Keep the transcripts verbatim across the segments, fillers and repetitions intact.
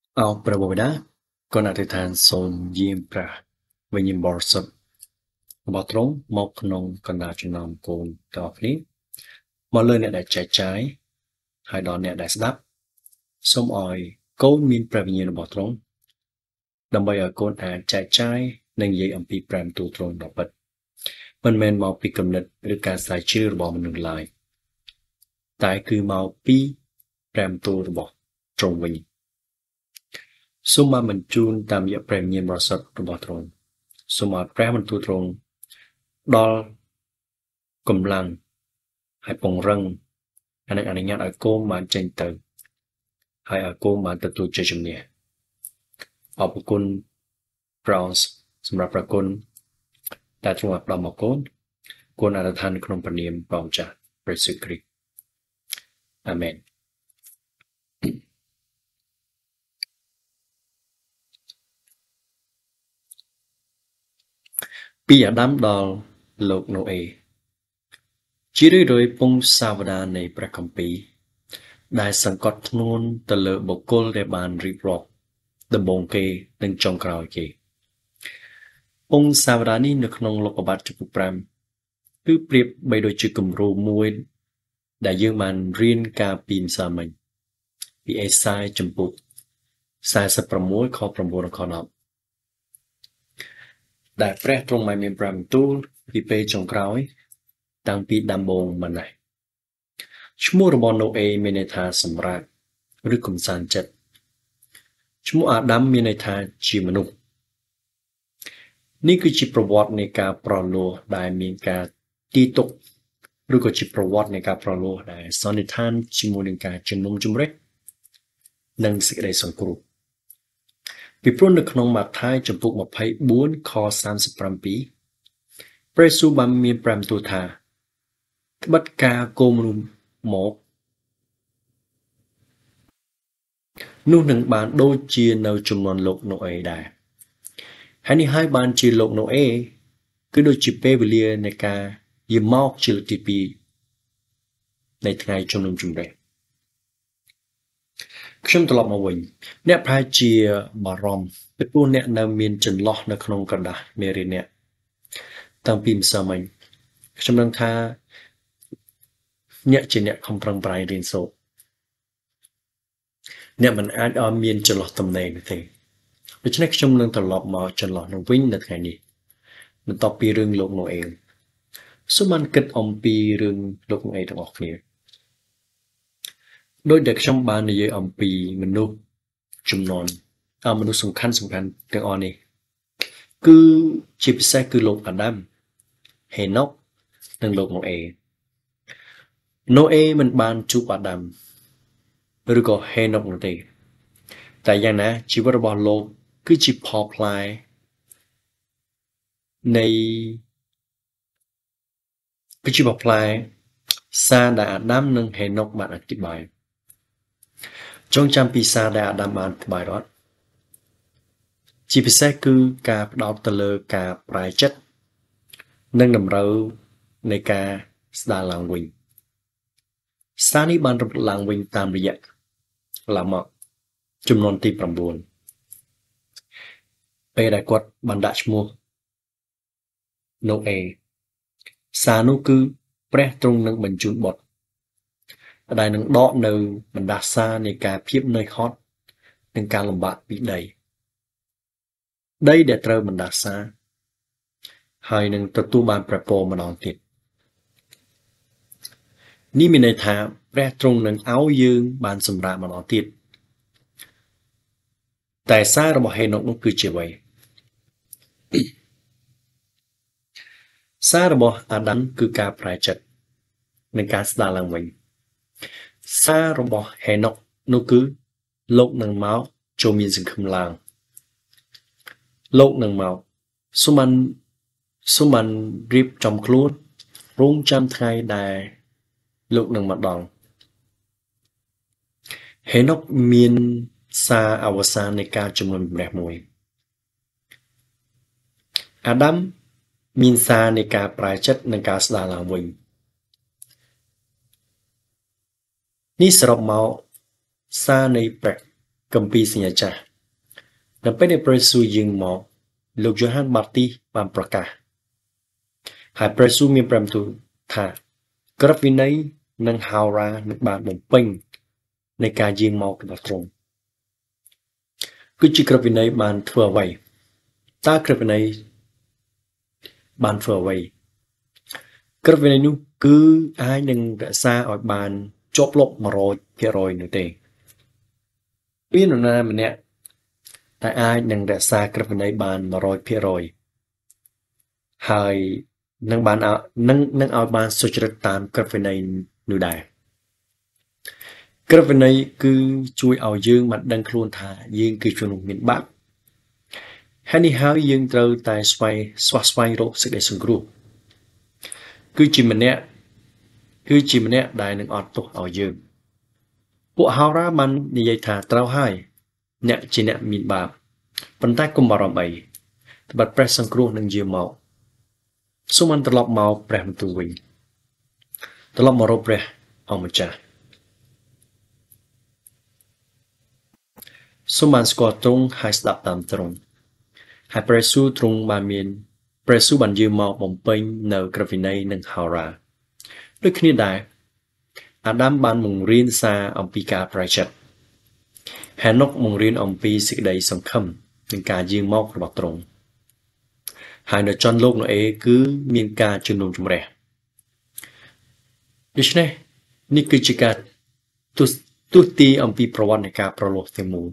អោព្រះបិតាក៏អធិដ្ឋានសូមយាមព្រះវិញ្ញាណបរិសុទ្ធរបស់ទ្រង់មកក្នុងកណ្ដាលចំណោមកូនទាំងអស់គ្នាមកលើអ្នកដែលចែកចាយហើយដល់អ្នកដែលស្ដាប់សូមឲ្យកូនមានព្រះវិញ្ញាណរបស់ទ្រង់ដើម្បីឲ្យកូនអាចចែកចាយនិងនិយាយអំពីព្រះបន្ទូលទ្រង់ដ៏ពិតមិនមែនមកពីគំនិតឬការស្រាវជ្រាវរបស់មនុស្សឡើយតែគឺមកពីព្រះបន្ទូលរបស់ទ្រង់វិញសូមបានបញ្ជូនតាមរយៈព្រះវិញ្ញាណបរិសុទ្ធរបស់ទ្រង់សូមឲ្យព្រះបន្ទូលទ្រង់ដល់កម្លាំងហើយពង្រឹងហើយនឹងអនុញ្ញាតឲ្យកូនបានចេញទៅហើយឲ្យកូនបានទទួលជ័យជំនះអរគុណព្រះសម្រាប់ព្រះគុណដែលទ្រង់បានផ្ដល់មកកូនគួរអធិដ្ឋានក្នុងព្រះនាមព្រះម្ចាស់ព្រះយេស៊ូវគ្រីស្ទអាមែនពីអាដាមដល់លោកណូអេជារឿយៗពងសាវតានៃព្រះគម្ពីរដែលសង្កត់ធ្ងន់ទៅលើបុគ្គលដែលបានរៀបរាប់ដំបូងគេនិងចុងក្រោយគេពងសាវតានេះនៅក្នុងលោកុបាទចំពុកប្រាំគឺប្រៀបបីដូចជាគំរូមួយដែលយើងបានរៀនកាលពីម្សិលមិញពីអេសាយចំពុកសែសិបប្រាំមួយខប្រាំបួនដល់ខដប់ដែលព្រះទ្រង់បានមានព្រះបន្ទូលពីពេលចុងក្រោយតាំងពីដំបូងមកនេះឈ្មោះរបស់ណូអេមានន័យថាសម្រាប់ឬកំសាន្តចិត្តឈ្មោះអាដាមមានន័យថាជាមនុស្សនេះគឺជាប្រវត្តិនៃការប្រលោះដែលមានការទីទុកឬក៏ជាប្រវត្តិនៃការប្រលោះដែលសន្និដ្ឋានជាមួយនឹងការជំនុំជម្រះនិងសេចក្តីសង្គ្រោះពីព្រោះនៅក្នុងម៉ាថាយចំពុកម្ភៃបួនខសាមសិបប្រាំពីរព្រះយេស៊ូវបានមានព្រះបន្ទូលថាត្បិតការគោមនុស្សមកនោះនឹងបានដូចជានៅជំនាន់លោកណូអេដែរហើយនេះហើយបានជាលោកណូអេគឺដូចជាពេលវេលានៃការយាងមកជាលើកទីពីរនៃថ្ងៃជំនុំជម្រះខ្ញុំត្រឡប់មកវិញអ្នកប្រហែលជាបារម្ភពីព្រោះអ្នកនៅមានចន្លោះនៅក្នុងក្រដាស់មេរៀនអ្នកតាំងពីម្សិលមិញខ្ញុំដឹងថាអ្នកជាអ្នកខំប្រឹងប្រែងរៀនសូត្រអ្នកមិនអាចឲ្យមានចន្លោះតំណែងទេដូច្នេះខ្ញុំនឹងត្រឡប់មកចន្លោះនឹងវិញនៅថ្ងៃនេះបន្ទាប់ពីរឿងលោកណូអេសូមបានគិតអំពីរឿងលោកណូអេទាំងអស់គ្នាដោយដែលខ្ញុំបាននិយាយអំពីមនុស្សចំនួនអមនុស្សសំខាន់សំខាន់ទាំងអស់នេះគឺជាពិសេសគឺលោកអាដាមហេណុកនិងលោកណូអេណូអេមិនបានជួបអាដាមឬក៏ហេណុកនោះទេតែយ៉ាងណាជីវិតរបស់លោកគឺជាផលផ្លែនៃគឺជាផលផ្លែសារដែលអាដាមនិងហេណុកបានអធិប្បាយចងចាំពីសារដែលអាដាមបានអធិប្បាយរដ្ឋជាពិសេសគឺការផ្ដោតទៅលើការប្រែចិត្តនិងតម្រូវនៃការស្ដារឡើងវិញសារនេះបានរំលឹកឡើងវិញតាមរយៈឡាម៉ុកចំនួនទីប្រាំបួនពេលដែលគាត់បានដាក់ឈ្មោះណូអេសារនោះគឺព្រះទ្រង់នឹងបញ្ជូនបុត្រដែលនឹងដកនៅបណ្ដាសានៃការភាពនឿយហត់និងការលំបាកពីដីដីដែលត្រូវបណ្ដាសាហើយនឹងទទួលបានព្រះពរម្ដងទៀតនេះមានន័យថាព្រះទ្រង់នឹងឲ្យយើងបានសម្រាប់ម្ដងទៀតតែសាររបស់ហេណុកនោះគឺជាអ្វីសាររបស់អាដាមគឺការប្រែចិត្តនិងការស្ដារឡើងវិញសាររបស់ហេណុកនោះគឺលោកនឹងមកចូលមានសង្ឃឹមឡើងលោកនឹងមកសូមបានសូមបានរៀបចំខ្លួនរងចាំថ្ងៃដែលលោកនឹងមកដល់ហេណុកមានសារអវសាននៃការជំនុំជម្រះមួយអាដាមមានសារនៃការប្រែចិត្តនិងការស្ដារឡើងវិញនេះសរុបមកសារនៃព្រះកំពីសញ្ញាចាស់នៅពេលដែលព្រះយេស៊ូវយាងមកលោកយ៉ូហានបាបទីបានប្រកាសហើយព្រះយេស៊ូវមានប្រាំទូលថាក្រឹតវិន័យនិងហោរានឹងបានបំពេញនៃការយាងមករបស់ទ្រង់គឺជាក្រឹតវិន័យបានធ្វើអ្វីតើក្រឹតវិន័យបានធ្វើអ្វីក្រឹតវិន័យនោះគឺអាចនឹងរក្សាឲ្យបានជាប់លាប់ one hundred percent នោះទេមាននរណាម្នាក់តែអាចនឹងរក្សាក្រឹតវិន័យបាន one hundred percent ហើយនឹងបាននឹងនឹងឲ្យបានសុចរិតតាមក្រឹតវិន័យនោះដែរក្រឹតវិន័យគឺជួយឲ្យយើងបានដឹងខ្លួនថាយើងគឺជនមានបាបហើយនេះហើយយើងត្រូវតែស្វែងស្វះស្វែងរកសេចក្តីសង្គ្រោះគឺជាម្នាក់គឺជាម្នាក់ដែលនឹងអត់ទោសឲ្យយើងពួកហោរាបាននិយាយថាត្រូវហើយអ្នកជាអ្នកមានបាបប៉ុន្តែកុំបារម្ភអីត្បិតព្រះសង្គ្រោះនឹងយាងមកសូមបានត្រឡប់មកព្រះបន្ទូលវិញត្រឡប់មករកព្រះអង្គម្ចាស់សូមបានស្គាល់ទ្រង់ហើយស្ដាប់តាមទ្រង់ហើយព្រះយេស៊ូវទ្រង់បានមានព្រះយេស៊ូវបានយាងមកបំពេញនៅក្រឹតវិន័យនិងហោរាដូចគ្នាដែរអាដាមបានបង្រៀនសារអំពីការប្រែចិត្តហេណុកបង្រៀនអំពីសេចក្តីសង្ឃឹមនិងការយាងមករបស់ទ្រង់ហើយនៅចន្ទលោកណូអេគឺមានការជំនុំជម្រះដូច្នេះនេះគឺជាការទស្សទស្សទីអំពីប្រវត្តិនៃការប្រលោះទាំងមូល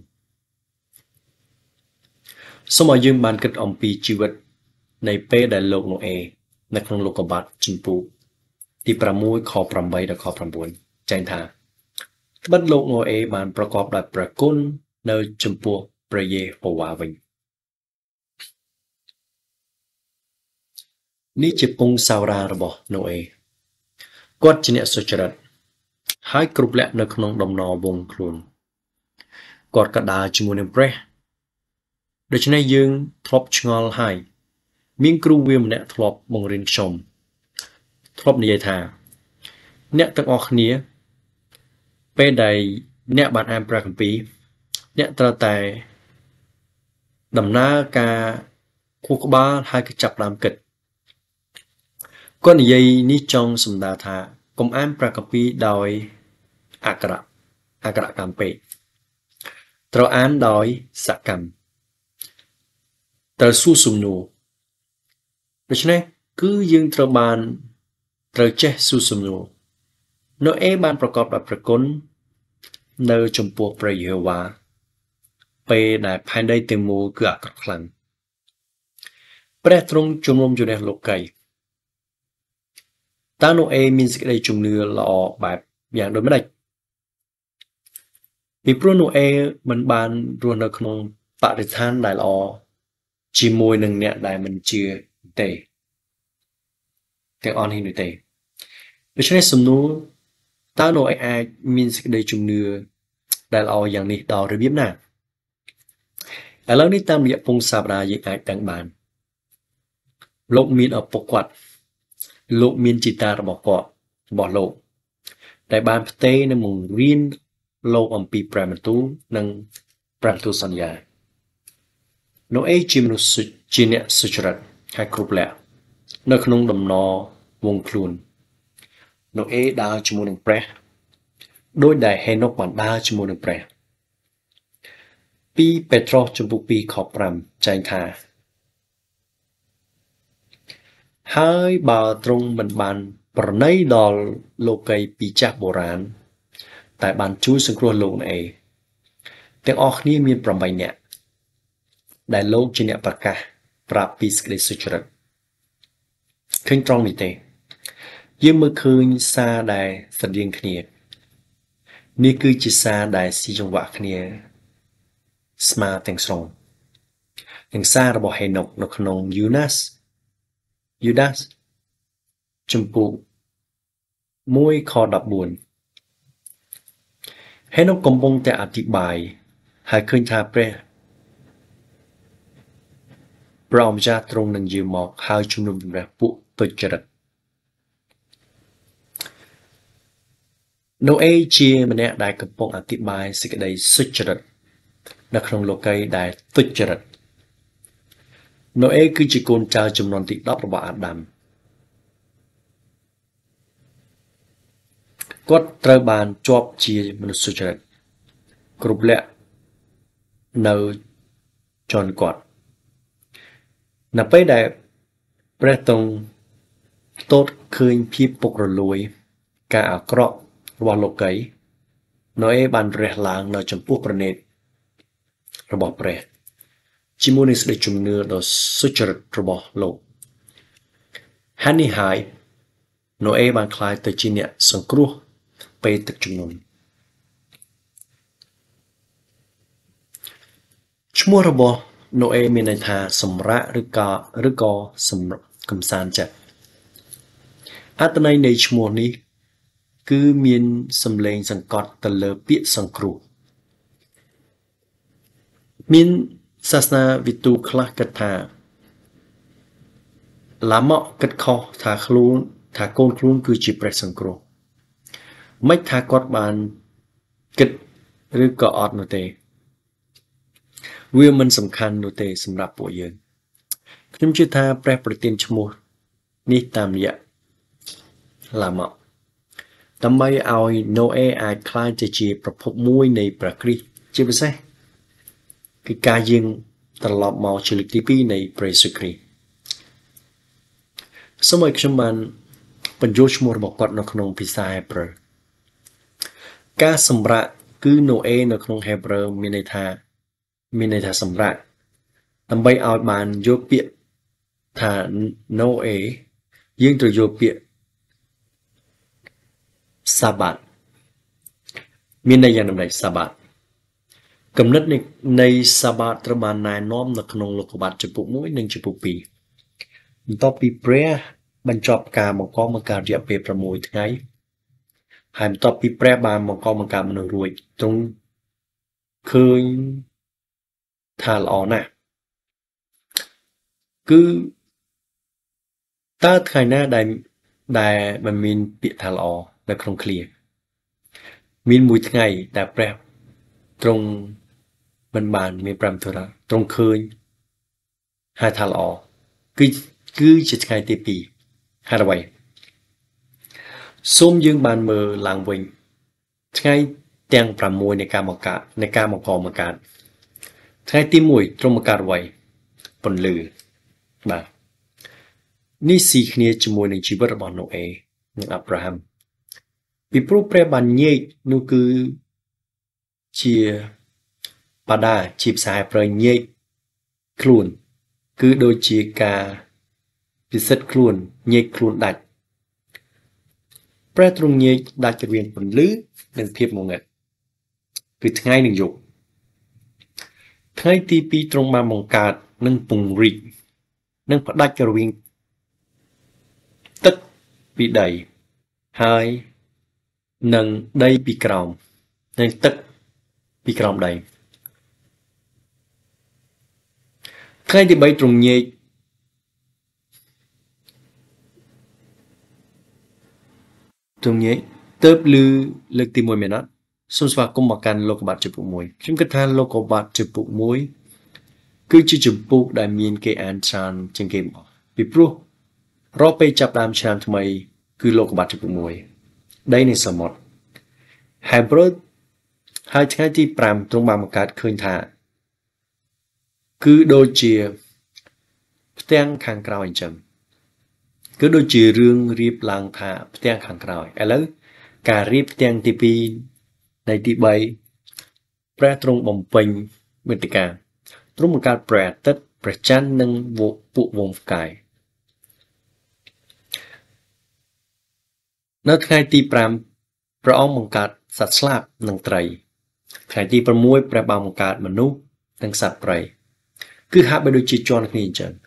សូមឲ្យយើងបានគិតអំពីជីវិតនៃពេលដែលលោកណូអេនៅក្នុងលោកុបាទជំពូកទីsixខeightដល់ខnineចែងថាត្បិតលោកណូអេបានប្រកបដោយព្រះគុណនៅចំពោះព្រះយេហូវ៉ាវិញនេះជាពងសាវតារបស់ណូអេគាត់ជាអ្នកសុចរិតហើយគ្រប់លក្ខនៅក្នុងដំណរវងខ្លួនគាត់ក៏ដើរជាមួយនឹងព្រះដូច្នេះយើងធ្លាប់ឆ្ងល់ហើយមានគ្រូវាម្នាក់ធ្លាប់បង្រៀនខ្ញុំធ្លាប់និយាយថាអ្នកទាំងអស់គ្នាពេលដែលអ្នកបានអានព្រះគម្ពីរអ្នកត្រូវតែដំណើរការខួរក្បាលហើយក៏ចាប់ផ្ដើមគិតគាត់និយាយនេះចង់សម្ដៅថាកុំអានព្រះគម្ពីរដោយអក្ខរអក្ខរកម្មពេកត្រូវអានដោយសកម្មត្រូវសួរសំណួរដូច្នេះគឺយើងត្រូវបានត្រូវចេះសួរសំណួរណូអេបានប្រកបដោយព្រះគុណនៅចំពោះព្រះយេហូវ៉ាពេលដែលផែនដីទាំងមូលគឺអាក្រក់ខ្លាំងព្រះទ្រង់ជំនុំជម្រះលោកីតើណូអេមានសេចក្តីជំនឿល្អបែបយ៉ាងដូចម្តេចពីព្រោះណូអេមិនបានរស់នៅក្នុងបរិស្ថានដែលល្អជាមួយនឹងអ្នកដែលមិនជឿទេទាំងអស់នេះនោះទេដូច្នេះសំណួរតើណូអេអាចមានសេចក្តីជំនឿដែលល្អយ៉ាងនេះដល់របៀបណាឥឡូវនេះតាមរយៈពងសាវតាយើងអាចដឹងបានលោកមានឪពុកគាត់លោកមានជីតារបស់គាត់របស់លោកដែលបានផ្ទេរនិងបង្រៀនលោកអំពីព្រះបន្ទូលនិងព្រះបន្ទូលសន្យាណូអេជាមនុស្សជាអ្នកសុចរិតហើយគ្រប់លក្ខនៅក្នុងដំណរវងខ្លួនណូអេដើរជាមួយនឹងព្រះដោយដែលហេណុកបានដើរជាមួយនឹងព្រះពីពេត្រុសជំពូកtwoខfiveចែងថាហើយបើទ្រង់មិនបានប្រណីដល់លោកីពីចាស់បុរាណតែបានជួយសង្គ្រោះលោកណូអេទាំងអស់គ្នាមានeightនាក់ដែលលោកជាអ្នកប្រកាសប្រាប់ពីសេចក្តីសុចរិតឃើញត្រង់នេះទេយើងមើលឃើញសារដែលស្រដៀងគ្នានេះគឺជាសារដែលស៊ីចង្វាក់គ្នាស្មើទាំងស្រុងទាំងសាររបស់ហេណុកនៅក្នុងយូណាសយូដាសជំពូកoneខfourteenហេណុកកំពុងតែអធិប្បាយហើយឃើញថាព្រះព្រះអម្ចាស់ទ្រង់នឹងយាងមកហើយជំនុំជម្រះពួកទុច្ចរិតណូអេជាម្នាក់ដែលកំពុងអធិប្បាយសេចក្តីសុចរិតនៅក្នុងលោកីដែលទុច្ចរិតណូអេគឺជាកូនចៅចំនួនទីដប់របស់អាដាមគាត់ត្រូវបានជាប់ជាមនុស្សសុចរិតគ្រប់លក្ខនៅជន់គាត់នៅពេលដែលព្រះទ្រង់ទតឃើញភាពពុករលួយការអាក្រក់របស់លោកីណូអេបានរះឡើងនៅចំពោះព្រះនេតរបស់ព្រះជាមួយនឹងសេចក្តីជំនឿដ៏សុចរិតរបស់លោកហើយនេះហើយណូអេបានក្លាយទៅជាអ្នកសង្គ្រោះពេលទឹកជំនន់ឈ្មោះរបស់ណូអេមានន័យថាសម្រាកឬក៏ឬក៏កំសាន្តចិត្តអត្ថន័យនៃឈ្មោះនេះគឺមានសម្លេងសង្កត់ទៅលើពាក្យសង្គ្រោះមានសាសនាវិទូខ្លះគិតថាឡាម៉កគិតខុសថាខ្លួនថាកូនខ្លួនគឺជាព្រះសង្គ្រោះមិនថាគាត់បានគិតឬក៏អត់នោះទេវាមិនសំខាន់នោះទេសម្រាប់ពួកយើងខ្ញុំជឿថាព្រះប្រទានឈ្មោះនេះតាមរយៈឡាម៉កដើម្បីឲ្យណូអេអាចក្លាយទៅជាប្រភពមួយនៃព្រះគ្រីស្ទជាពិសេសគឺការយាងត្រឡប់មកជាលើកទីពីរនៃព្រះយេស៊ូវគ្រីស្ទសូមឲ្យខ្ញុំបានបញ្ចូលឈ្មោះរបស់គាត់នៅក្នុងភាសាហេប្រឺការសម្រាកគឺណូអេនៅក្នុងហេប្រឺមានន័យថាមានន័យថាសម្រាកដើម្បីឲ្យបានយកពាក្យថាណូអេយើងត្រូវយកពាក្យសាបាតមានន័យយ៉ាងណាដែរសាបាតគំនិតនៃនៃសាបាតត្រូវបានណែនាំនៅក្នុងលោកុបាទចំពុកមួយនិងចំពុកពីរបន្ទាប់ពីព្រះបញ្ចប់ការបង្កបង្កើតរយៈពេលប្រាំមួយថ្ងៃហើយបន្ទាប់ពីព្រះបានបង្កបង្កើតមនុស្សរួចទ្រង់ឃើញថាល្អណាស់គឺតើថ្ងៃណាដែលដែលมันមានពាក្យថាល្អនៅក្នុងឃ្លាមានមួយថ្ងៃដែលព្រះទ្រង់មិនបានមានប្រាំធរៈទ្រង់ឃើញហើយថាល្អគឺគឺជាថ្ងៃទីពីរហើយអ្វីសូមយើងបានមើលឡើងវិញថ្ងៃទាំងប្រាំមួយនៃការបង្កើតនៃការបង្កបង្កើតថ្ងៃទីមួយទ្រង់បង្កើតអ្វីពន្លឺបាទនេះស៊ីគ្នាជាមួយនឹងជីវិតរបស់ណូអេនិងអាប់រ៉ាហាំពីព្រោះព្រះបានញែកនោះគឺជាបាតាជាភាសាហេប្រឺញែកខ្លួនគឺដូចជាការពិសិដ្ឋខ្លួនញែកខ្លួនដាច់ព្រះទ្រង់ញែកដាច់រវាងពន្លឺនិងភាពងងឹតគឺថ្ងៃនិងយប់ថ្ងៃទីពីរទ្រង់បានបង្កើតនិងពង្រីកនិងផ្ដាច់រវាងទឹកពីដីហើយនិងដីពីក្រោមនិងទឹកពីក្រោមដីថ្ងៃទីបីទ្រង់ញែកទ្រង់ញែកទៅលើលើកទីមួយមែនអត់សូមស្វាគមន៍មកកាន់លោកុបាទចំពុកមួយខ្ញុំគិតថាលោកុបាទចំពុកមួយគឺជាចំពុកដែលមានគេអានច្រើនជាងគេមកពីព្រោះរាល់ពេលចាប់ដើមឆ្នាំថ្មីគឺលោកុបាទចំពុកមួយដីនៃសមុទ្រហើយប្រត់ហើយថ្ងៃទីប្រាំទ្រង់បានបង្កើតឃើញថាគឺដូចជាផ្ទាំងខាងក្រោយអញ្ចឹងគឺដូចជារឿងរៀបឡើងថាផ្ទាំងខាងក្រោយឥឡូវការរៀបផ្ទាំងទីពីរនៃទីបីព្រះទ្រង់បំពេញមេត្តាទ្រង់បង្កើតព្រះអាទិត្យព្រះច័ន្ទនិងពួកវងផ្កាយនៅថ្ងៃទីប្រាំព្រះអង្គបង្កើតសត្វស្លាបនិងត្រីថ្ងៃទីប្រាំមួយព្រះបានបង្កើតមនុស្សនិងសត្វព្រៃគឺហាក់បីដូចជាជាន់គ្នាអញ្ចឹង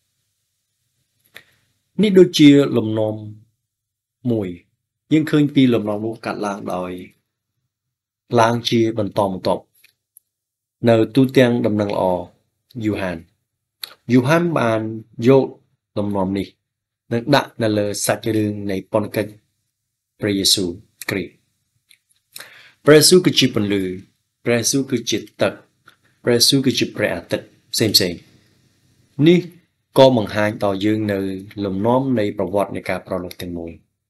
នេះដូចជាលំនាំមួយយើងឃើញពីលំនាំនោះកាត់ឡើងដោយឡើងជាបន្តបន្ទាប់នៅទូទាំងដំណឹងល្អយូហានយូហានបានយកលំនាំនេះនិងដាក់នៅលើសាច់រឿងនៃពន្ធកិច្ចព្រះយេស៊ូវគ្រីស្ទព្រះយេស៊ូវគឺជាពន្លឺព្រះយេស៊ូវគឺជាទឹកព្រះស៊ូគឺជាព្រះអាទិត្យផ្សេងផ្សេងនេះក៏បង្ហាញដល់យើងនៅលំនាំនៃប្រវត្តិនៃការប្រលប់ទាំងមូល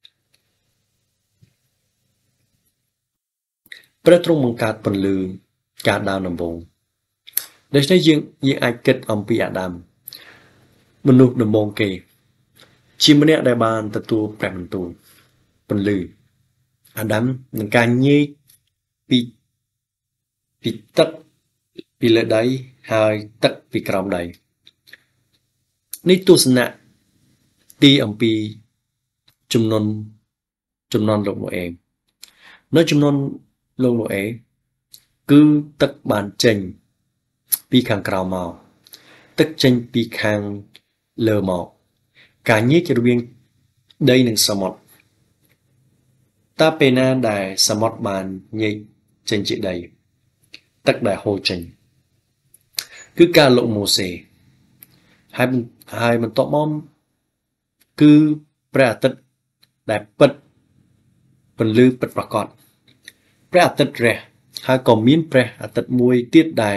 ព្រះទ្រង់បង្កើតពន្លឺការដើរដំបូងដូច្នេះយើងយើងអាចគិតអំពីអាដាមមនុស្សដំបូងគេជាម្នាក់ដែលបានទទួលព្រះបន្ទូលពន្លឺអាដាមនឹងការញែកពីពីទឹកពីលើដីហើយទឹកពីក្រោមដីនេះទស្សនៈទីអំពីចំនួនចំនួនលោកណូអេនៅចំនួនលោកណូអេគឺទឹកបានចេញពីខាងក្រៅមកទឹកចេញពីខាងលើមកការញែករវាងដីនិងសមុទ្រតើពេលណាដែលសមុទ្របានញែកចេញជាដីទឹកដែលហូរចេញគឺការលោកម៉ូសេហើយហើយបន្ទាប់មកគឺព្រះអាទិត្យដែលពិតពន្លឺពិតប្រាកដព្រះអាទិត្យរះហើយក៏មានព្រះអាទិត្យមួយទៀតដែល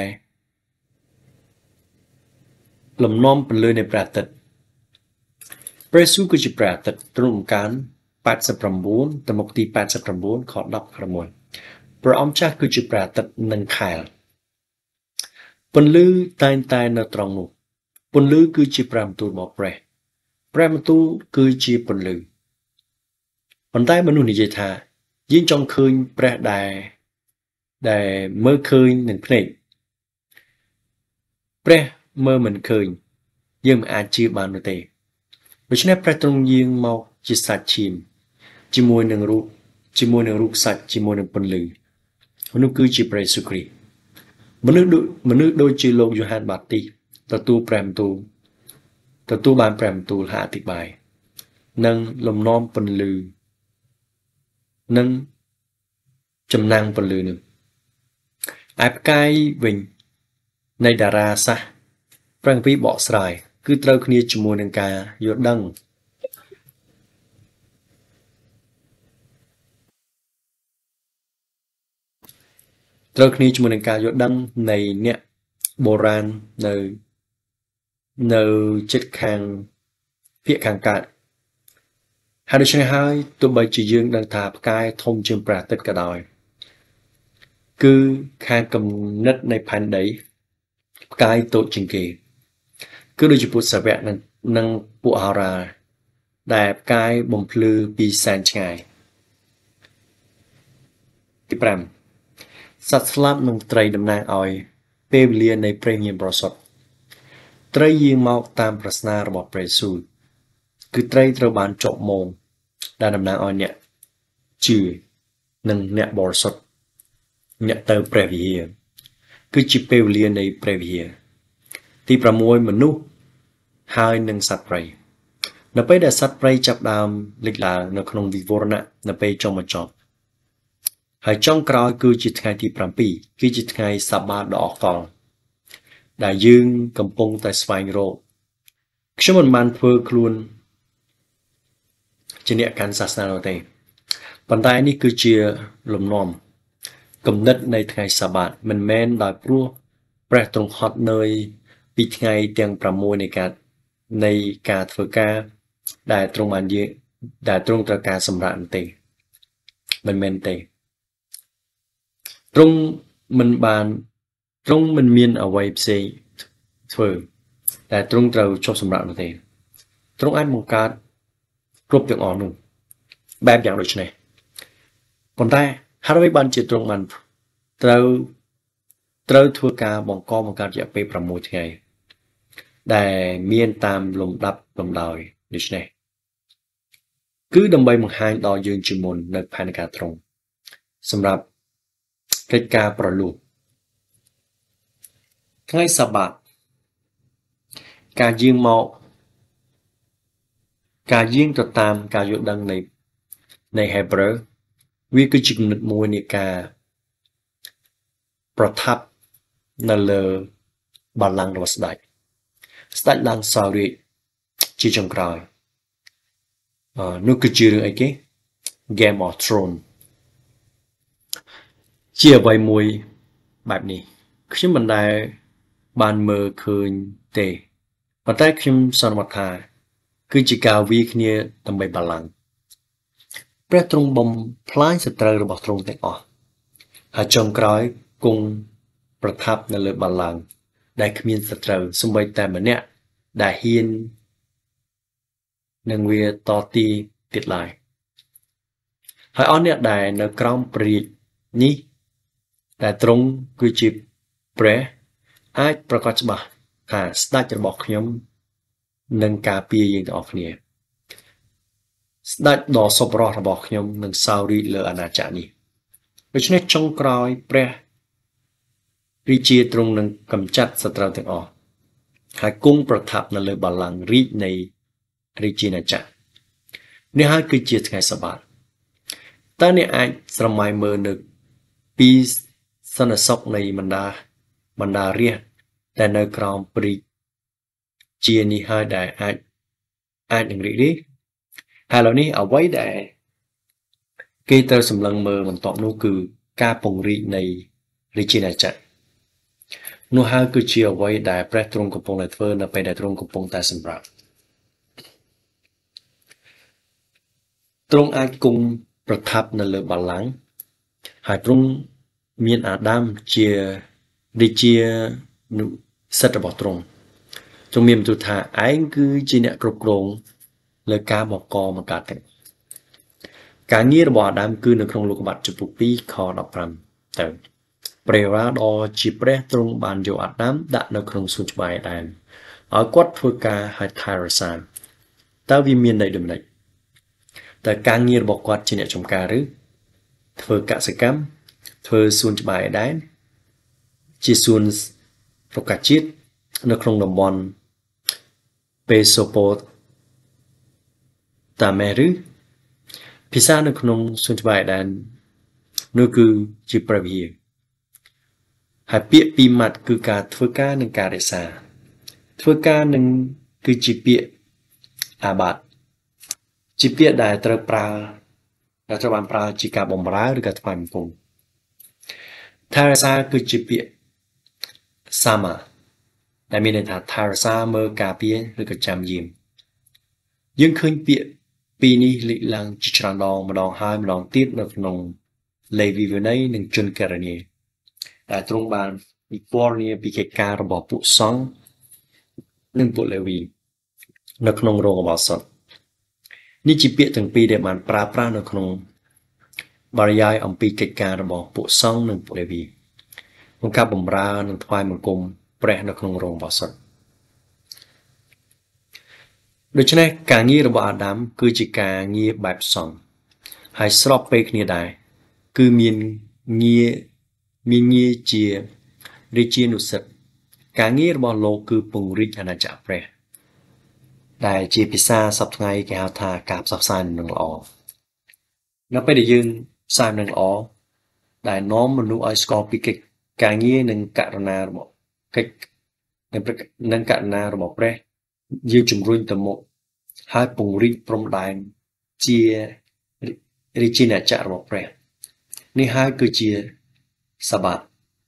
លំនាំពន្លឺនៃព្រះអាទិត្យព្រះស៊ូគឺជាព្រះអាទិត្យទ្រង់កានแปดสิบเก้าទៅមុខទីแปดสิบเก้าខដប់ខមួយព្រះអង្គចាស់គឺជាព្រះអាទិត្យនិងខែលពន្លឺតែងតែនៅត្រង់នោះពន្លឺគឺជាព្រះបន្ទូលរបស់ព្រះព្រះបន្ទូលគឺជាពន្លឺប៉ុន្តែមនុស្សនិយាយថាយើងចង់ឃើញព្រះដែលដែលមើលឃើញនឹងភ្នែកព្រះមើលមិនឃើញយើងមិនអាចជឿបាននោះទេដូច្នេះព្រះទ្រង់យាងមកជាសាច់ឈាមជាមួយនឹងរូបជាមួយនឹងរូបសាច់ជាមួយនឹងពន្លឺនោះគឺជាព្រះយេស៊ូវគ្រីស្ទមនុស្សមនុស្សដូចជាលោកយ៉ូហានបាទីសទទួលព្រះបន្ទូលទទួលបានព្រះបន្ទូលហើយអធិប្បាយនិងលំនាំពន្លឺនិងចំណាំងពន្លឺនឹងឯផ្កាយវិញនៃតារាសាស្ត្រព្រះគម្ពីរបកស្រាយគឺត្រូវគ្នាជាមួយនឹងការយល់ដឹងត្រូវគ្នាជាមួយនឹងការយល់ដឹងនៃអ្នកបុរាណនៅនៅចិត្តខាងភាគខាងកើតហើយដូច្នេះហើយទោះបីជាយើងដឹងថាផ្កាយធំជាងព្រះអាទិត្យក៏ដោយគឺខាងគំនិតនៃផែនដីផ្កាយតូចជាងគេគឺដូចជាពុទ្ធសាវកនិងនិងពួកហោរាដែលផ្កាយបំភ្លឺពីសែនឆ្ងាយទីប្រាំសត្វស្លាបនិងត្រីតំណាងឲ្យពេលវេលានៃព្រះញាណបរិសុទ្ធត្រីយាងមកតាមប្រស្នារបស់ព្រះយេស៊ូវគឺត្រីត្រូវបានចុកមងដែលតំណាងឲ្យអ្នកជឿនិងអ្នកបរិសុទ្ធអ្នកទៅព្រះវិហារគឺជាពេលវេលានៃព្រះវិហារទីប្រាំមួយមនុស្សហើយនិងសត្វព្រៃនៅពេលដែលសត្វព្រៃចាប់ដើមលេចឡើងនៅក្នុងវិវរណៈនៅពេលចុងបញ្ចប់ហើយចុងក្រោយគឺជាថ្ងៃទីប្រាំពីរគឺជាថ្ងៃសបាតដ៏អស្ចារ្យដែលយើងកំពុងតែស្វែងរកខ្ញុំមិនបានធ្វើខ្លួនជាអ្នកកាន់សាសនានោះទេប៉ុន្តែនេះគឺជាលំនាំគំនិតនៃថ្ងៃសបាតមិនមែនដោយព្រោះព្រះទ្រង់ហត់នឿយពីថ្ងៃទាំងប្រាំមួយនៃការនៃការធ្វើការដែលទ្រង់បានយើងដែលទ្រង់ត្រូវការសម្រាប់ទេមិនមែនទេទ្រង់មិនបានទ្រង់មិនមានអ្វីផ្សេងធ្វើតែទ្រង់ត្រូវចុះសម្រាប់នោះទេទ្រង់អាចបង្កើតគ្រប់ទាំងអស់នោះបែបយ៉ាងដូចនេះប៉ុន្តែហេតុអ្វីបានជាទ្រង់បានត្រូវត្រូវធ្វើការបង្កបង្កើតរយៈពេលប្រាំមួយថ្ងៃដែលមានតាមលំដាប់លំដោយដូច្នេះគឺដើម្បីបង្ហាញដល់យើងជាមុននៅផែនការទ្រង់សម្រាប់កិច្ចការប្រលូតថ្ងៃសបាតការយាងមកការយាងទៅតាមការយល់ដឹងនៃនៃ Hebrew វាគឺជាគំនិតមួយនៃការប្រថាប់នៅលើបល្ល័ង្ករបស់ស្ដេចស្ដេចឡើងសោយរាជជាចុងក្រោយអឺនោះគឺជារឿងអីគេ Game of Thrones ជាអ្វីមួយបែបនេះខ្ញុំមិនដែលបានមើលឃើញទេប៉ុន្តែខ្ញុំសន្មតថាគឺជាការវាយគ្នាដើម្បីបល្ល័ង្កព្រះទ្រង់បំផ្លាញសត្រូវរបស់ទ្រង់ទាំងអស់ហើយចុងក្រោយគង់ប្រថាប់នៅលើបល្ល័ង្កដែលគ្មានសត្រូវសូម្បីតែម្នាក់ដែលហ៊ាននឹងវាតទីទៀតឡើយហើយអស់អ្នកដែលនៅក្រោមព្រះរាជនេះដែលទ្រង់គឺជាព្រះអាចប្រកាសច្បាស់ថាស្ដេចរបស់ខ្ញុំនឹងការពារយើងទាំងអស់គ្នាស្ដេចដ៏សប្បុរសរបស់ខ្ញុំនឹងសោយរាជ្យលើអាណាចក្រនេះដូច្នេះចុងក្រោយព្រះរាជាទ្រង់នឹងកម្ចាត់សត្រូវទាំងអស់ហើយគង់ប្រថាប់នៅលើបល្ល័ង្ករាជនៃរាជាណាចក្រនេះហើយគឺជាថ្ងៃសបាតតើអ្នកអាចស្រមៃមើលនៅពីសន្តិសុខនៃបណ្ដាបណ្ដារាជដែលនៅក្រោមព្រះជានេះហើយដែលអាចអាចនឹងរីករាយហើយឥឡូវនេះអ្វីដែលគេត្រូវសម្លឹងមើលបន្ទាប់នោះគឺការពង្រីកនៃរាជាណាចក្រនោះហើយគឺជាអ្វីដែលព្រះទ្រង់កំពុងតែធ្វើនៅពេលដែលទ្រង់កំពុងតែសម្រាប់ទ្រង់អាចគង់ប្រថាប់នៅលើបល្ល័ង្កហើយទ្រង់មានអាដាមជារាជានុសិទ្ធិរបស់ទ្រង់ទ្រង់មានបន្ទូលថាឯងគឺជាអ្នកគ្រប់គ្រងលើការបង្កមកកើតទាំងការងាររបស់អាដាមគឺនៅក្នុងលោកុបាទចំពុកពីរខដប់ប្រាំទៅព្រះរាដ៏ជាព្រះទ្រង់បានយកអាដាមដាក់នៅក្នុងសួនច្បារឯដែនឲ្យគាត់ធ្វើការហៅថែរក្សាតើវាមានន័យដូចម្ដេចតើការងាររបស់គាត់ជាអ្នកចម្ការឬធ្វើកសិកម្មធ្វើសួនច្បារឯដែនជាសួនប្រកាសជាតិនៅក្នុងតំបន់ពេសូប៉ូតាមេឬភាសានៅក្នុងសួនច្បារឯដែននោះគឺជាព្រះវិហារហើយពាក្យពីរម៉ាត់គឺការធ្វើការនិងការរក្សាធ្វើការនឹងគឺជាពាក្យអាបាតជាពាក្យដែលត្រូវប្រើដែលត្រូវបានប្រើជាការបម្រើឬក៏ថ្វាយបង្គំថែរក្សាគឺជាពាក្យសាមាដែលមានន័យថាថែរក្សាមើលការពារឬក៏ចាំយាមយើងឃើញពាក្យពីរនេះលេចឡើងជាច្រើនដងម្ដងហើយម្ដងទៀតនៅក្នុងលេវីវិន័យនិងជនគរនីដែលទ្រង់បានពិពណ៌នាពីកិច្ចការរបស់ពួកសង្ឃនិងពួកលេវីនៅក្នុងរោងឧបោសថនេះជាពាក្យទាំងពីរដែលបានប្រើប្រាស់នៅក្នុងបរិយាយអំពីកិច្ចការរបស់ពួកសង្ឃនិងពួកលេវីក្នុងការបម្រើនិងថ្វាយបង្គំព្រះនៅក្នុងរោងឧបោសថដូច្នេះការងាររបស់អាដាមគឺជាការងារបែបសង្ឃហើយស្របពេលគ្នាដែរគឺមានងារមានងារជារាជានុសិទ្ធិការងាររបស់លោកគឺពង្រីកអាណាចក្រព្រះដែលជាភាសាសព្វថ្ងៃគេហៅថាការផ្សព្វផ្សាយដំណឹងល្អនៅពេលដែលយើងផ្សាយដំណឹងល្អដែលនាំមនុស្សឲ្យស្គាល់ពីកិច្ចការងារនិងករណារបស់កិច្ចនិងករណារបស់ព្រះយើងជំរុញទៅមុខហើយពង្រីកព្រំដែនជារាជាណាចក្ររបស់ព្រះនេះហើយគឺជាសាបាត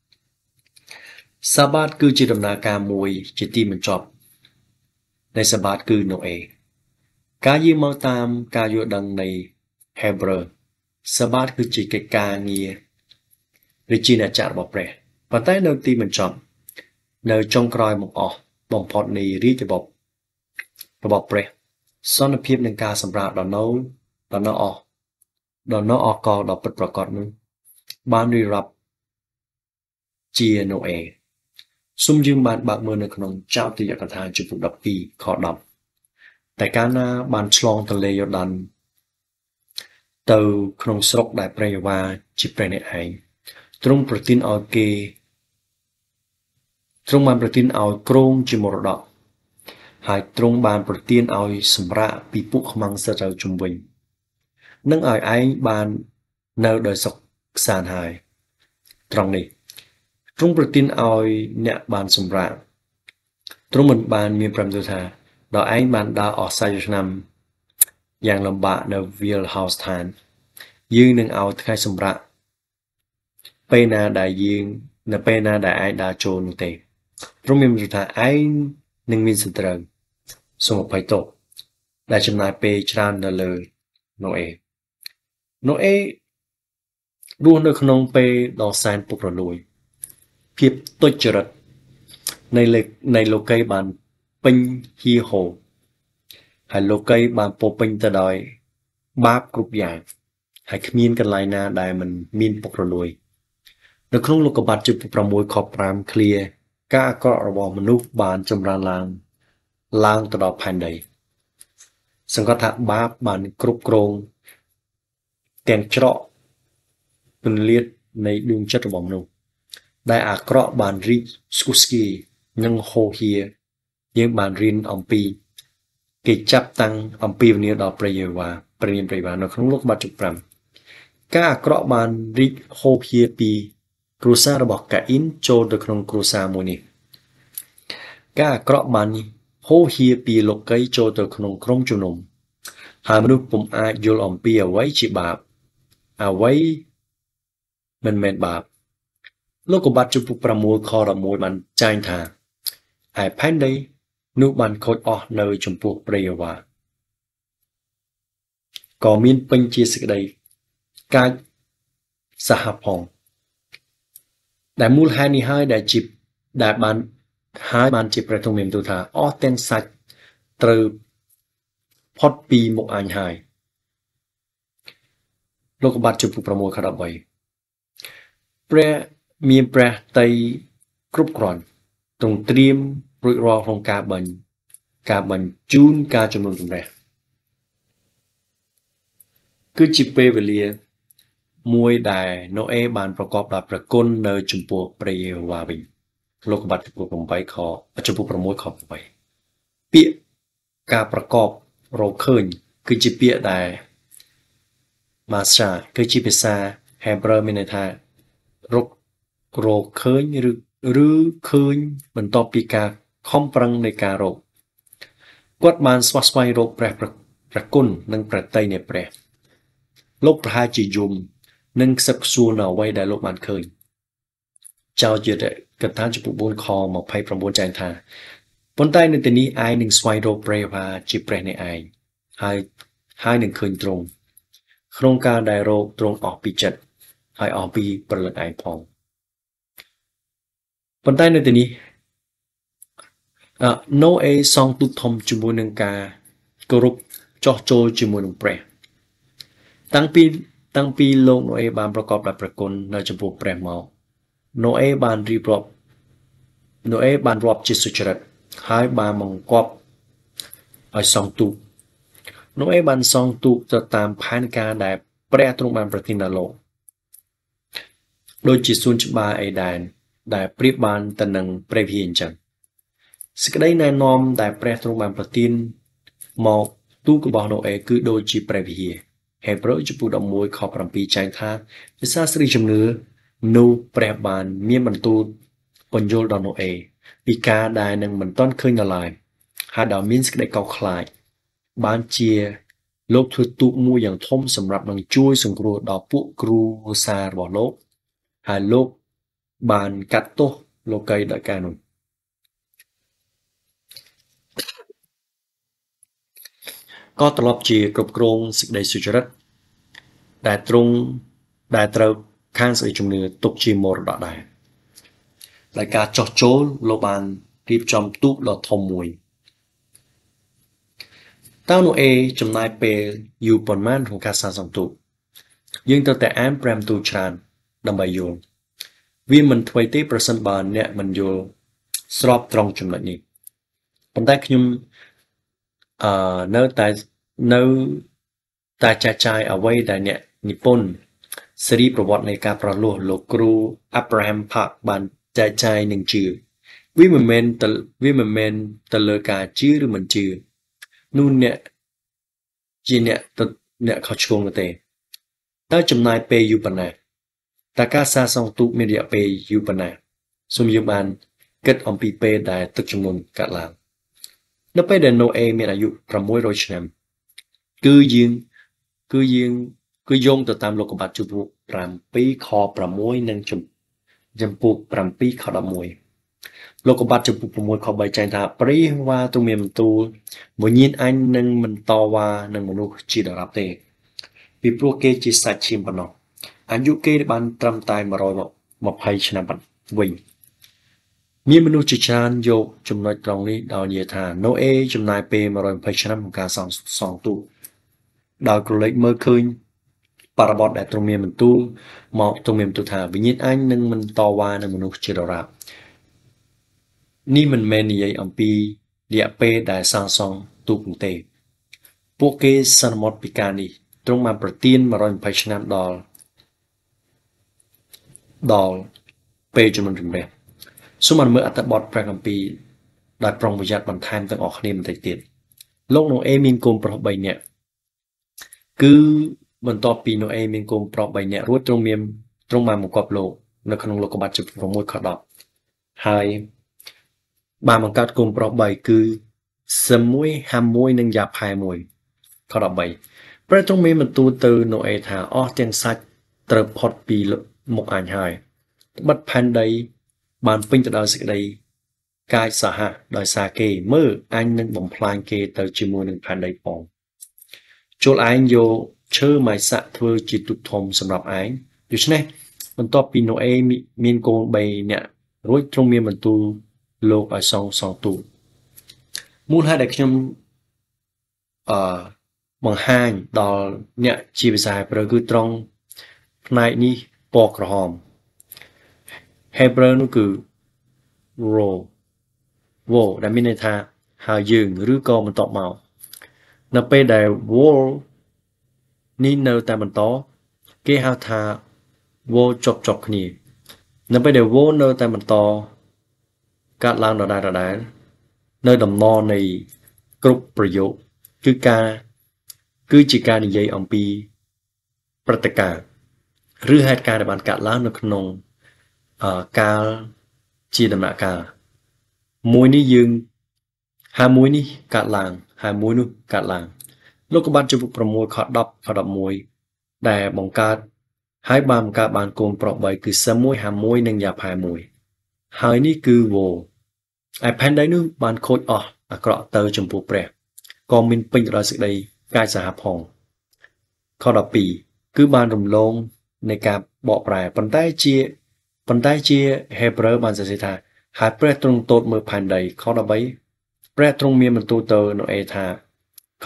សាបាតគឺជាដំណើរការមួយជាទីបញ្ចប់នៃសាបាតគឺណូអេការយាងមកតាមការយល់ដឹងនៃ Hebrew សាបាតគឺជាកិច្ចការងាររាជាណាចក្ររបស់ព្រះប៉ុន្តែនៅទីបញ្ចប់នៅចុងក្រោយមកអស់បំផុតនៃរាជរបស់របស់ព្រះសន្តិភាពនឹងការសម្រាប់ដល់នៅដល់នៅអស់ដល់នៅអកលដ៏ពិតប្រាកដនោះបានរៀបរាប់ជាណូអេសូមយើងបានបើកមើលនៅក្នុងចោទយកថាចំពុកដប់ពីរខដប់តែកាលណាបានឆ្លងទន្លេយ៉ូដានទៅក្នុងស្រុកដែលព្រះយេហូវ៉ាជាព្រះអ្នកឯងទ្រង់ប្រទានឲ្យគេទ្រង់បានប្រទានឲ្យគ្រងជាមរតកហើយទ្រង់បានប្រទានឲ្យសម្រាកពីពួកខ្មាំងសត្រូវជំវិញនិងឲ្យឯងបាននៅដោយសុខសាន្តហើយត្រង់នេះទ្រង់ប្រទានឲ្យអ្នកបានសម្រាកទ្រង់មិនបានមានប្រំទោថាដល់ឯងបានដើរអស់សាយឆ្នាំយ៉ាងលំបាកនៅវាលហោស្ថានយើងនឹងឲ្យថ្ងៃសម្រាកពេលណាដែលយើងនៅពេលណាដែលឯងដើរចូលនោះទេព្រមមានន័យថាឯងនឹងមានសត្រូវសូមអភ័យទោសដែលចំណាយពេលច្រើននៅលើណូអេណូអេរស់នៅក្នុងពេលដ៏សែនពុករលួយភាពទុច្ចរិតនៃនៃលោកីបានពេញហៀហូហើយលោកីបានពោពេញទៅដោយបាបគ្រប់យ៉ាងហើយគ្មានកន្លែងណាដែលមិនមានពុករលួយនៅក្នុងលោកុបាទជំពូក6ខ5ឃ្លាការអាក្រក់របស់មនុស្សបានចម្រើនឡើងឡើងទៅដល់ផែនដីសង្កត់ថាបាបបានគ្រប់គ្រងទាំងច្រកពន្លាតនៃដួងចិត្តរបស់មនុស្សដែលអាក្រក់បានរីកស្គុះស្គាយនិងហូរហៀយើងបានរៀនអំពីគេចាប់តាំងអំពីវិញ្ញាណដល់ព្រះយេហូវ៉ាព្រះនាមព្រះយេហូវ៉ានៅក្នុងលោកុបាទជំពូក5ការអាក្រក់បានរីកហូរហៀពីគ្រួសាររបស់កាអ៊ីនចូលទៅក្នុងគ្រួសារមួយនេះការអាក្រក់បានហូរហៀពីលោកីចូលទៅក្នុងក្រុមជំនុំហើយមនុស្សពុំអាចយល់អំពីអ្វីជាបាបអ្វីមិនមែនបាបលោកុបាទជំពូក6ខ11បានចែងថាឯផែនដីនោះបានខូចអស់នៅចំពោះព្រះយេហូវ៉ាក៏មានពេញជាសេចក្តីកាចសហផងដែលមូលហេតុនេះហើយដែលជីដែលបានហើយបានជាព្រះទ្រង់មានទូលថាអស់ទាំងសាច់ត្រូវផុតពីមុខអញហើយលោកុបាទជំពូក6ខ13ព្រះមានព្រះតីគ្រប់គ្រាន់ទ្រង់ត្រៀមរួចរាល់ក្នុងការបញ្ញការបញ្ជូនការជំនុំជម្រះគឺជាពេលវេលាមួយដែលណូអេបានប្រកបដោយព្រះគុណនៅចំពោះព្រះយេហូវ៉ាវិញលោកុបាទជំពូក8ខជំពូក6ខ8ពាក្យការប្រកបរកឃើញគឺជាពាក្យដែលម៉ាសាគឺជាភាសាហេប្រឺមានន័យថារករកឃើញឬឬឃើញបន្ទាប់ពីការខំប្រឹងនៃការរកគាត់បានស្វះស្វែងរកព្រះព្រះគុណនិងព្រះតីនៃព្រះលោកប្រហែលជាយំនិងខ្សឹបខ្សួលនៅអ្វីដែលលោកបានឃើញចោលជាកថាចំពោះ4ខ29ចែងថាប៉ុន្តែនៅទីនេះឯងនឹងស្វែងរកព្រះយេហូវ៉ាជាព្រះនៃឯងហើយហើយនឹងឃើញទ្រង់ក្នុងការដែលរកទ្រង់អស់ពីចិត្តហើយអស់ពីព្រលឹងឯងផងប៉ុន្តែនៅទីនេះណូអេសងទូកធំជាមួយនឹងការគោរពចោះចូលជាមួយនឹងព្រះតាំងពីតាំងពីលោកណូអេបានប្រកបដោយព្រះគុណនៅចំពោះព្រះមកណូអេបានរៀបរាប់ណូអេបានរាប់ជាសុចរិតហើយបានបង្គាប់ឲ្យសងទូកណូអេបានសងទូកទៅតាមផែនការដែលព្រះទ្រង់បានប្រទានដល់លោកដូចជាសួនច្បារអេដែនដែលប្រៀបបានទៅនឹងព្រះវិហារអញ្ចឹងសេចក្តីណែនាំដែលព្រះទ្រង់បានប្រទានមកទូករបស់ណូអេគឺដូចជាព្រះវិហារហេព្រើរជំពូក11ខ7ចែងថាភាសាស្រីជំនឿនោះព្រះបានមានបន្ទូលពន្យល់ដល់ណូអេពីការដែលនឹងមិនទាន់ឃើញដល់ឡើយហើយដែលមានសេចក្តីកោតខ្លាចបានជាលោកធ្វើទូកមួយយ៉ាងធំសម្រាប់នឹងជួយសង្គ្រោះដល់ពួកគ្រួសាររបស់លោកហើយលោកបានកាត់ទោសលោកីដោយការនោះក៏ត្រឡប់ជាគ្រប់គ្រងសេចក្តីសុចរិតដែលទ្រង់ដែលត្រូវខាងសេចក្តីជំនឿទុកជាមរតកដែរដោយការចោះចូលលោកបានរៀបចំទូកដ៏ធំមួយតើណូអេចំណាយពេលយូរប៉ុន្មានក្នុងការសាងសង់ទូកយើងត្រូវតែអានព្រះបន្ទូលច្រើនដើម្បីយល់វាមិនថ្មីទេប្រសិនបើអ្នកមិនយល់ស្របត្រង់ចំណុចនេះប៉ុន្តែខ្ញុំអឺនៅតែនៅតែចែកចាយអ្វីដែលអ្នកនិពន្ធសេរីប្រវត្តិនៃការប្រលោះលោកគ្រូ Abraham Park បានចែកចាយនឹងជឿវាមិនមែនទៅវាមិនមែនទៅលើការជឿឬមិនជឿនោះអ្នកជាអ្នកទៅអ្នកខុសឆ្គងនោះទេតើចំណាយពេលយូរប៉ុណ្ណាតើការសាងសង់ទូកមានរយៈពេលយូរប៉ុណ្ណាសូមយើងបានគិតអំពីពេលដែលទឹកជំនន់កើតឡើងនៅពេលដែលណូអេមានអាយុ600ឆ្នាំគឺយើងគឺយើងគឺយោងទៅតាមលោកុបាទជំពូក7ខ6និងចំពោះbảyខ11លោកកបាត់ចំពោះ6ខ3ចែងថាព្រីវ៉ាទូមានបន្ទូលវិញ្ញាណអញនឹងមិនតវ៉ានឹងមនុស្សជាដរាបទេពីព្រោះគេជាសាច់ឈាមប៉ុណ្ណោះអាយុគេបានត្រឹមតែ120ឆ្នាំវិញមានមនុស្សជាច្រើនយកចំណុចត្រង់នេះដោយនិយាយថាណូអេចំណាយពេល120ឆ្នាំក្នុងការសង់សង់ទូកដោយក្រឡេកមើលឃើញបរិបទដែលទ្រង់មានបន្ទូលមកទ្រង់មានបន្ទូលថាវិញ្ញាណអញនឹងមិនតវ៉ានឹងមនុស្សជាដរាបនេះមិនមែននិយាយអំពីរយៈពេលដែលសាងសង់ទូកទេពួកគេសន្មតពីការនេះទ្រង់បានប្រទាន120ឆ្នាំដល់ដល់ពេលជំនុំជម្រះសូមអនុមើលអត្ថបទព្រះគម្ពីរដោយប្រុងប្រយ័ត្នបន្ថែមទាំងអស់គ្នាបន្តិចទៀតលោកណូអេមានកូនប្រុស3នាក់គឺបន្ទាប់ពីណូអេមានកូនប្រុស3នាក់រួចទ្រង់មានទ្រង់បានបង្គាប់លោកនៅក្នុងលោកុបាតចំពោះ6ខ10ហើយបានបង្កើតកូនប្រុស3គឺសឹមមួយហាំមួយនិងយ៉ាផែមួយខ13ព្រះទ្រង់មានបន្ទូលទៅណូអេថាអស់ទាំងសាច់ត្រូវផុតពីមុខអញហើយត្បិតផែនដីបានពេញទៅដោយសេចក្តីកាយសហៈដោយសារគេមើលអញនឹងបំផ្លាញគេទៅជាមួយនឹងផែនដីផងចូលឯងយកឈើម៉ៃសាក់ធ្វើជាទូកធំសម្រាប់ឯងដូច្នេះបន្ទាប់ពីណូអេមានកូន3នាក់រួចទ្រង់មានបន្ទូលលោកឲ្យសង់សង់ទូកមូលហេតុដែលខ្ញុំអឺបង្ហាញដល់អ្នកជាភាសាហេប្រឺគឺត្រង់ផ្នែកនេះពណ៌ក្រហមហេប្រឺនោះគឺ raw wool ដែលមានន័យថាហើយយើងឬក៏បន្តមកនៅពេលដែល wool នេះនៅតែបន្តគេហៅថា wool ចប់ចប់គ្នានៅពេលដែល wool នៅតែបន្តកាត់ឡើងដដែលដដែលនៅដំណរនៃគ្រប់ប្រយោគគឺការគឺជាការនិយាយអំពីព្រឹត្តិការណ៍ឬហេតុការណ៍ដែលបានកាត់ឡើងនៅក្នុងអឺកាលជាដំណាក់កាលមួយនេះយើងហើយមួយនេះកាត់ឡើងហើយមួយនោះកាត់ឡើងលោកកបាត់ចំពោះ6ខ10ខ11ដែលបង្កើតហើយបានបង្កើតបានកូនប្រុស3គឺសឹមមួយហាំមួយនិងយ៉ាផែមួយហើយនេះគឺវោឯផែនដីនោះបានខូចអស់អាក្រក់ទៅចំពោះព្រះក៏មានពេញទៅដោយសេចក្តីកាយសហផងខ12គឺបានរំលងនៃការបកប្រែប៉ុន្តែជាប៉ុន្តែជាហេប្រឺបានសរសេរថាហើយព្រះទ្រង់ទតមើលផែនដីខ13ព្រះទ្រង់មានបន្ទូលទៅណូអេថាខ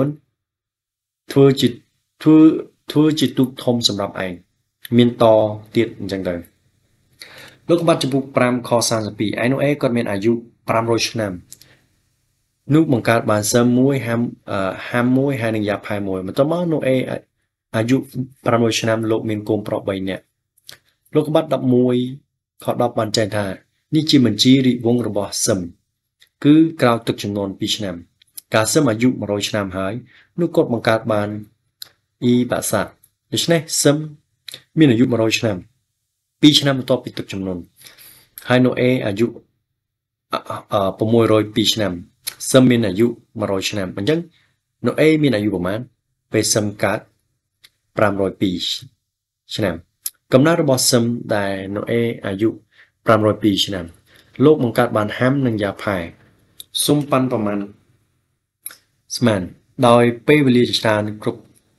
14ធ្វើជាធ្វើធ្វើជាទូកធំសម្រាប់ឯងមានតទៀតអញ្ចឹងទៅលោកកបាត់ចំពោះ5ខ32ឯណូអេគាត់មានអាយុ500ឆ្នាំនោះបង្កើតបានសឹមមួយហាំហាំមួយហើយនឹងយ៉ាផែមួយបន្ទាប់មកណូអេអាយុ500ឆ្នាំលោកមានកូនប្រុស3នាក់លោកកបាត់11ខ10បានចែងថានេះជាបញ្ជីរាជវង្សរបស់សឹមគឺក្រោយទឹកចំនួន2ឆ្នាំកាលសឹមអាយុ100ឆ្នាំហើយនោះគាត់បង្កើតបានអ៊ីបាសាដូច្នេះសឹមមានអាយុ100ឆ្នាំ2ឆ្នាំបន្ទាប់ពីទឹកចំនួនហើយណូអេអាយុ602ឆ្នាំសឹមមានអាយុ100ឆ្នាំអញ្ចឹងណូអេមានអាយុប្រមាណពេលសឹមកើត502ឆ្នាំកំណើតរបស់សឹមដែលណូអេអាយុ502ឆ្នាំលោកបង្កើតបានហាំនិងយ៉ាផែសុំប៉ាន់ប្រមាណស្មានដោយពេលវេលាច្រើនគ្រប់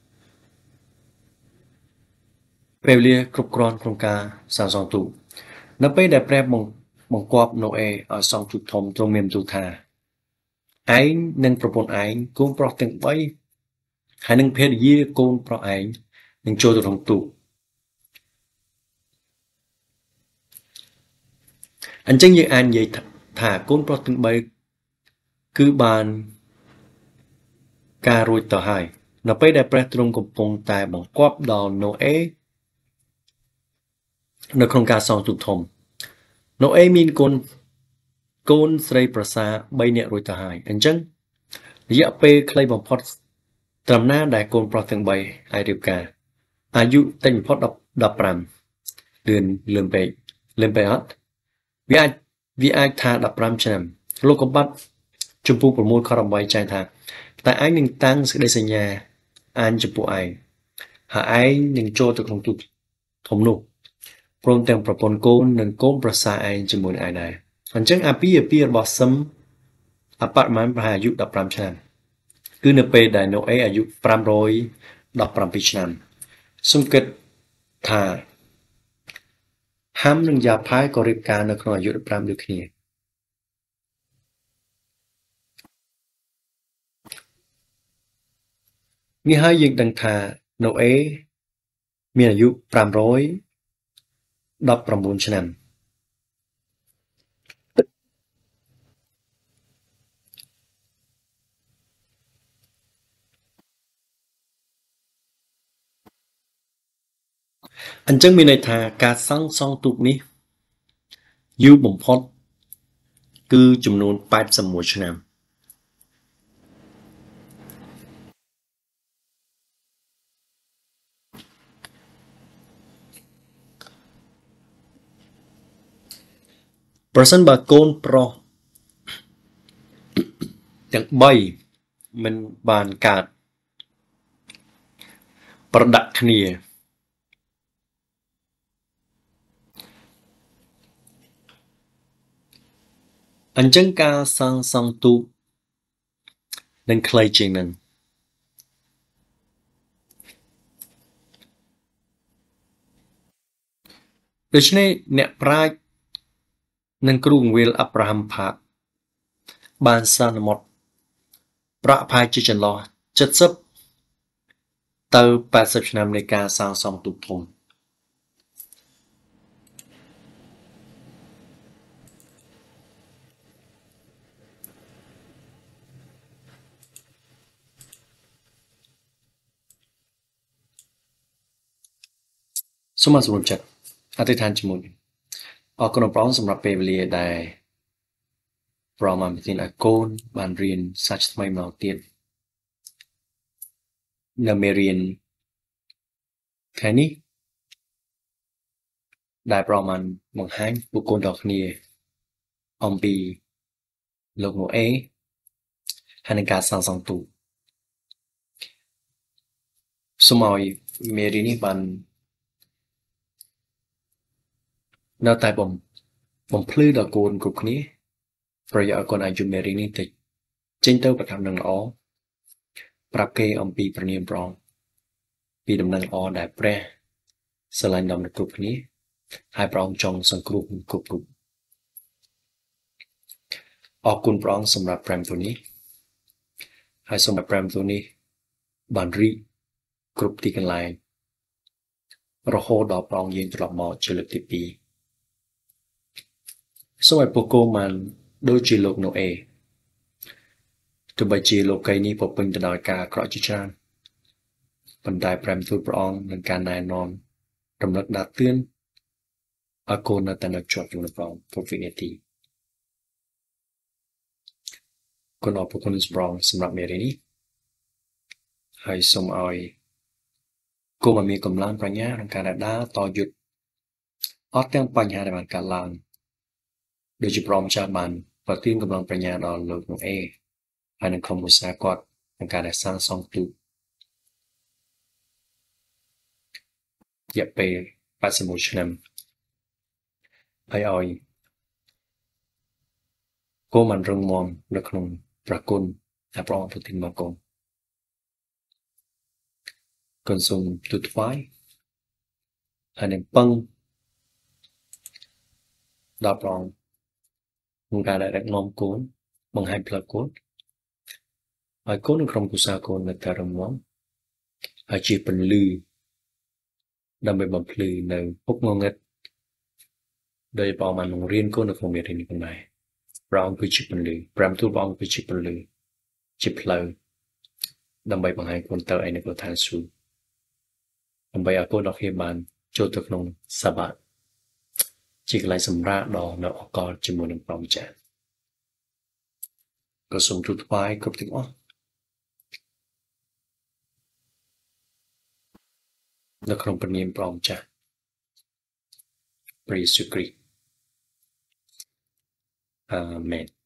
ពេលវេលាគ្រប់គ្រាន់ក្នុងការសាងសង់ទូកនៅពេលដែលព្រះបង្គាប់ណូអេឲ្យសង់ទូកធំទ្រង់មានបន្ទូលថាឯងនិងប្រពន្ធឯងកូនប្រុសទាំង3ហើយនឹងភរិយាកូនប្រុសឯងនឹងចូលទៅក្នុងទូកអញ្ចឹងយើងអាចនិយាយថាកូនប្រុសទាំង3គឺបានការរួចទៅហើយនៅពេលដែលព្រះទ្រង់កំពុងតែបង្គាប់ដល់ណូអេនៅក្នុងការសង់ទូកធំណូអេមានកូនកូនស្រីប្រសា3នាក់រួចទៅហើយអញ្ចឹងរយៈពេលខ្លីបំផុតត្រឹមណាដែលកូនប្រុសទាំង3អាចរៀបការអាយុតិចបំផុត15លឿនលឿនពេកលឿនពេកអត់វាអាចវាអាចថា15ឆ្នាំលោកកបាត់ចំពោះ6ខ8ចែងថាតែឯងនឹងតាំងសេចក្តីសញ្ញាអញចំពោះឯងហើយឯងនឹងចូលទៅក្នុងទូកធំនោះព្រមទាំងប្រពន្ធកូននិងកូនប្រសារឯងជាមួយនឹងឯងដែរអញ្ចឹងអាពាហ៍ពិពាហ៍របស់សឹមអបប្រមាណប្រហែលអាយុដប់ប្រាំឆ្នាំគឺនៅពេលដែលណូអេអាយុប្រាំរយដប់ប្រាំពីរឆ្នាំសូមគិតថាហាំនិងយ៉ាផាយក៏រៀបការនៅក្នុងអាយុដប់ប្រាំដូចគ្នានេះហើយយើងដឹងថាណូអេមានអាយុប្រាំរយដប់ប្រាំបួនឆ្នាំអញ្ចឹងមានន័យថាការសាងសង់ទូកនេះយូរបំផុតគឺចំនួនแปดสิบเอ็ดឆ្នាំប្រសិនបើកូនប្រុសទាំងបីមិនបានកើតប្រដាក់គ្នាអញ្ចឹងការសាងសង់ទូកនឹងខ្លីជាងនឹងដូច្នេះអ្នកប្រាជ្ញនិងគ្រូបង្រៀនអាប់រ៉ាហាំផាកបានសន្មត់ប្រាក់ប្រហែលជាចន្លោះเจ็ดสิบទៅแปดสิบឆ្នាំនៃការសាងសង់ទូកធំសូមសម្រាប់ចិត្តអធិដ្ឋានជាមួយអរគុណព្រះអង្គសម្រាប់ពេលវេលាដែលព្រះអង្គបានប្រទានឲ្យកូនបានរៀនសាច់ថ្មីម្ដងទៀតនៅមេរៀនថ្ងៃនេះដែលព្រះអង្គបានបង្ហាញពួកកូនទាំងគ្នាអំពីលោកណូអេហើយនឹងការសាងសង់ទូកសូមឲ្យមេរៀននេះបាននៅតែបំបំភ្លឺដល់កូនគ្រប់គ្នាប្រយោជន៍ឲ្យកូនអាចយល់មេរៀននេះតិចចេញទៅប្រកាន់នឹងល្អប្រាប់គេអំពីព្រះនាមព្រះអង្គពីដំណឹងល្អដែលព្រះស្រឡាញ់ដល់គ្រប់គ្នាហើយព្រះអង្គចង់សង្គ្រោះគ្រប់គ្រប់អរគុណព្រះអង្គសម្រាប់ព្រះទូនេះហើយសូមឲ្យព្រះទូនេះបានរីកគ្រប់ទីកន្លែងរហូតដល់ព្រះអង្គយាងត្រឡប់មកជាលើកទីពីរសូមឲ្យពួកកូនបានដូចជាលោកណូអេទោះបីជាលោកីនេះពោពេញទៅដោយការអាក្រក់ជាច្រើនប៉ុន្តែព្រះទូលព្រះអង្គនឹងការណែនាំរំលឹកដាស់តឿនឲ្យកូននៅតែនៅជាប់ជាមួយព្រះអង្គគ្រប់វិនាទីគុណអរគុណព្រះអង្គសម្រាប់មេរៀននេះហើយសូមឲ្យកូនបានមានកម្លាំងប្រាជ្ញាក្នុងការដើរតយុទ្ធអត់ទាំងបញ្ហាដែលបានកើតឡើងដូចជាព្រះម្ចាស់បានប្រទានកម្លាំងប្រាជ្ញាដល់លោកណូអេហើយនឹងក្រុមឧស្សាហគាត់ក្នុងការដែលសាងសង់ទូករយៈពេលแปดสิบเอ็ดឆ្នាំហើយឲ្យកូនបានរឹងមាំនៅក្នុងព្រះគុណដែលព្រះអង្គប្រទានមកកូនកូនសូមទូលថ្វាយហើយនឹងពឹងដល់ព្រះអង្គក្នុងការដែលដឹកនាំកូនបង្ហាញផ្លូវកូនហើយកូននិងក្រុមគ្រួសារកូននៅតែរឹងមាំហើយជាពន្លឺដើម្បីបំភ្លឺនៅពុកងងឹតដោយព្រះអង្គបានបង្រៀនកូននៅក្នុងមេរៀននេះផងដែរព្រះអង្គគឺជាពន្លឺព្រះទូលព្រះអង្គគឺជាពន្លឺជាផ្លូវដើម្បីបង្ហាញកូនទៅឯនៅក្នុងឋានសួគ៌ដើម្បីឲ្យកូនទាំងគ្នាបានចូលទៅក្នុងសាបាតជាកន្លែងសម្រាកដ៏នៅអកលជាមួយនឹងព្រះម្ចាស់ក៏សូមទូលថ្វាយគ្រប់ទាំងអស់នៅក្នុងព្រះនាមព្រះម្ចាស់ព្រះយេស៊ូវគ្រីស្ទអាមែន